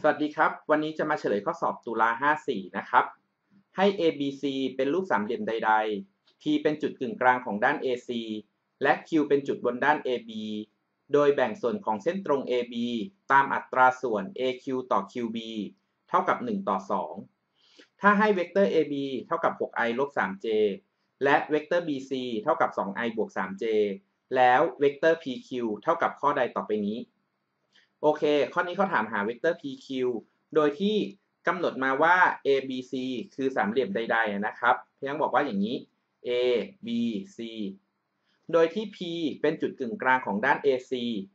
สวัสดีครับวันนี้จะมาเฉลยข้อสอบตุลา54นะครับให้ ABC เป็นรูปสามเหลี่ยมใดๆ P เป็นจุดกึ่งกลางของด้าน AC และ Q เป็นจุดบนด้าน AB โดยแบ่งส่วนของเส้นตรง AB ตามอัตราส่วน AQ ต่อ QB เท่ากับ1ต่อ2ถ้าให้เวกเตอร์ AB เท่ากับ 6i ลบ 3j และเวกเตอร์ BC เท่ากับ 2i บวก 3j แล้วเวกเตอร์ PQ เท่ากับข้อใดต่อไปนี้โอเคข้อนี้เขาถามหาเวกเตอร์ PQ โดยที่กำหนดมาว่า ABC คือสามเหลี่ยมใดๆนะครับเพียงบอกว่าอย่างนี้ A B C โดยที่ P เป็นจุดกึ่งกลางของด้าน AC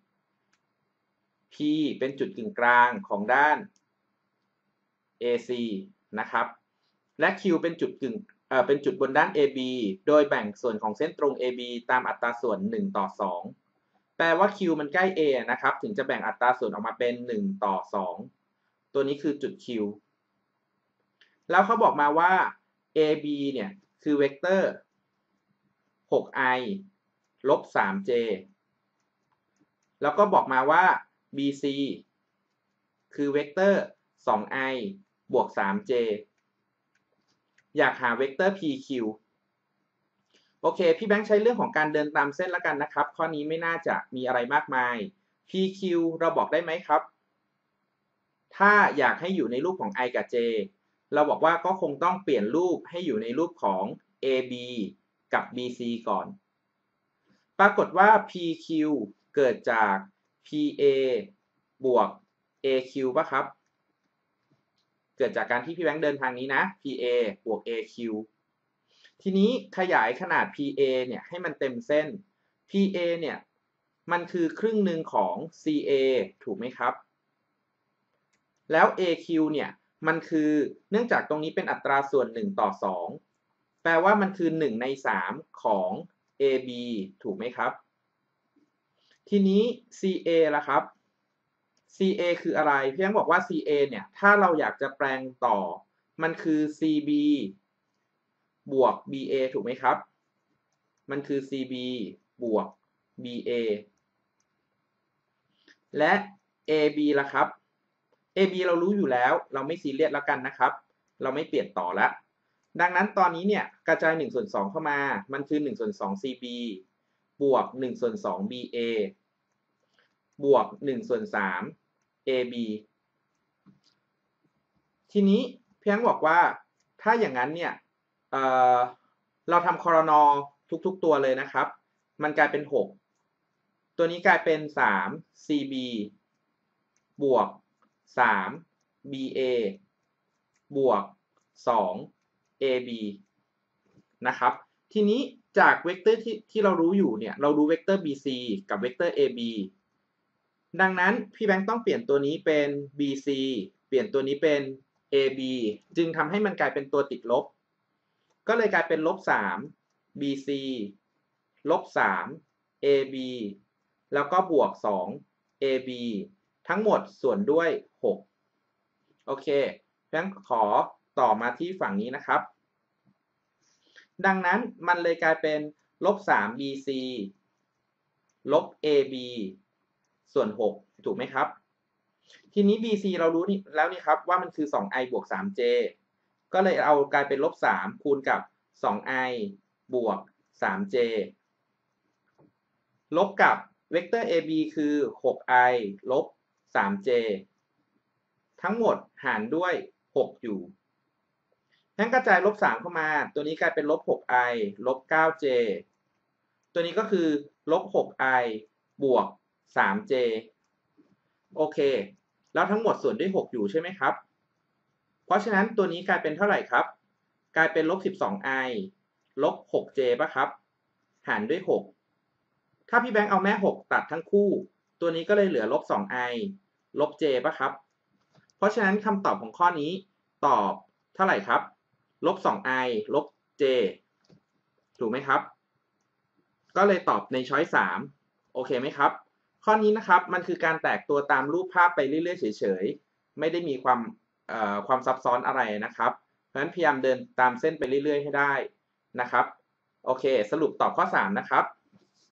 P เป็นจุดกึ่งกลางของด้าน AC นะครับและ Q เป็นจุดเป็นจุดบนด้าน AB โดยแบ่งส่วนของเส้นตรง AB ตามอัตราส่วน1ต่อ2แปลว่า Q มันใกล้ A นะครับถึงจะแบ่งอัตราส่วนออกมาเป็น1ต่อ2ตัวนี้คือจุด Q แล้วเขาบอกมาว่า AB เนี่ยคือเวกเตอร์ 6i ลบ 3j แล้วก็บอกมาว่า BC คือเวกเตอร์ 2i บวก 3j อยากหาเวกเตอร์ PQ โอเคพี่แบงค์ใช้เรื่องของการเดินตามเส้นแล้วกันนะครับข้อนี้ไม่น่าจะมีอะไรมากมาย PQ เราบอกได้ไหมครับถ้าอยากให้อยู่ในรูปของ i กับ j เราบอกว่าก็คงต้องเปลี่ยนรูปให้อยู่ในรูปของ AB กับ BC ก่อนปรากฏว่า PQ เกิดจาก PA บวก AQ ป่ะครับเกิดจากการที่พี่แบงค์เดินทางนี้นะ PA บวก AQ ทีนี้ขยายขนาด PA เนี่ยให้มันเต็มเส้น PA เนี่ยมันคือครึ่งหนึ่งของ CA ถูกไหมครับแล้ว AQ เนี่ยมันคือเนื่องจากตรงนี้เป็นอัตราส่วน1ต่อ2แปลว่ามันคือ1ใน3ของ AB ถูกไหมครับทีนี้ CA ล่ะครับ CA คืออะไรพี่ยังบอกว่า CA เนี่ยถ้าเราอยากจะแปลงต่อมันคือ CB บวก BA ถูกไหมครับมันคือ CB บวก BA และ AB ล่ะครับ AB เรารู้อยู่แล้วเราไม่ซีเรียสแล้วกันนะครับเราไม่เปลี่ยนต่อแล้วดังนั้นตอนนี้เนี่ยกระจาย1/2เข้ามามันคือ1/2 CB บวก1/2 BA บวก1/3 AB ทีนี้เพียงบอกว่าถ้าอย่างนั้นเนี่ยเเราทำคอรนอทุกๆตัวเลยนะครับมันกลายเป็น6ตัวนี้กลายเป็น3 CB บวก3 BA บวก2 AB นะครับทีนี้จากเวกเตอร์ที่เรารู้อยู่เนี่ยเรารู้เวกเตอร์ BC กับเวกเตอร์ AB ดังนั้นพี่แบงค์ต้องเปลี่ยนตัวนี้เป็น BC เปลี่ยนตัวนี้เป็น AB จึงทำให้มันกลายเป็นตัวติดลบก็เลยกลายเป็น-3 BC -3 AB แล้วก็บวก2 AB ทั้งหมดส่วนด้วย6โอเคงั้นขอต่อมาที่ฝั่งนี้นะครับดังนั้นมันเลยกลายเป็น-3 BC ลบ AB ส่วน6ถูกไหมครับทีนี้ BC เรารู้นี่แล้วนี่ครับว่ามันคือ 2i บวก 3j ก็เลยเอากลายเป็น-3คูณกับ 2i บวก 3j ลบกับเวกเตอร์ AB คือ 6i ลบ 3j ทั้งหมดหารด้วย6อยู่งั้นกระจาย-3เข้ามาตัวนี้กลายเป็น-6i ลบ 9j ตัวนี้ก็คือ-6i บวก 3j โอเคแล้วทั้งหมดส่วนด้วย6อยู่ใช่ไหมครับเพราะฉะนั้นตัวนี้กลายเป็นเท่าไหร่ครับกลายเป็น-12i ลบ 6j ป่ะครับหารด้วย6ถ้าพี่แบงค์เอาแม่6ตัดทั้งคู่ตัวนี้ก็เลยเหลือ-2i ลบ j ป่ะครับเพราะฉะนั้นคำตอบของข้อนี้ตอบเท่าไหร่ครับ-2i ลบ j ถูกไหมครับก็เลยตอบในช้อย3โอเคไหมครับข้อนี้นะครับมันคือการแตกตัวตามรูปภาพไปเรื่อยๆเฉยๆไม่ได้มีความซับซ้อนอะไรนะครับเพราะฉะนั้นพยายามเดินตามเส้นไปเรื่อยๆให้ได้นะครับโอเคสรุปตอบข้อ3นะครับ